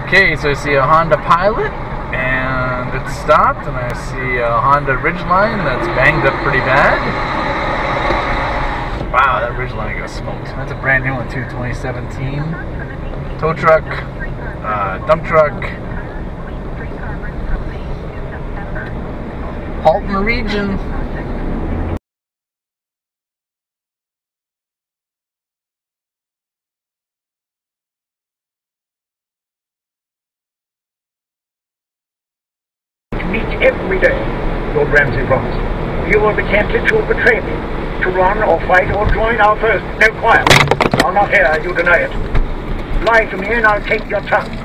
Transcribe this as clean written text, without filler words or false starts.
Okay, so I see a Honda Pilot, and it's stopped, and I see a Honda Ridgeline that's banged up pretty bad. Wow, that Ridgeline got smoked. That's a brand new one too, 2017. Tow truck, dump truck. Halt in the region. Meet every day, Lord Ramsay promised. You will be tempted to betray me, to run or fight or join our first. No, quiet. I'll not hear you deny it. Lie to me and I'll take your tongue.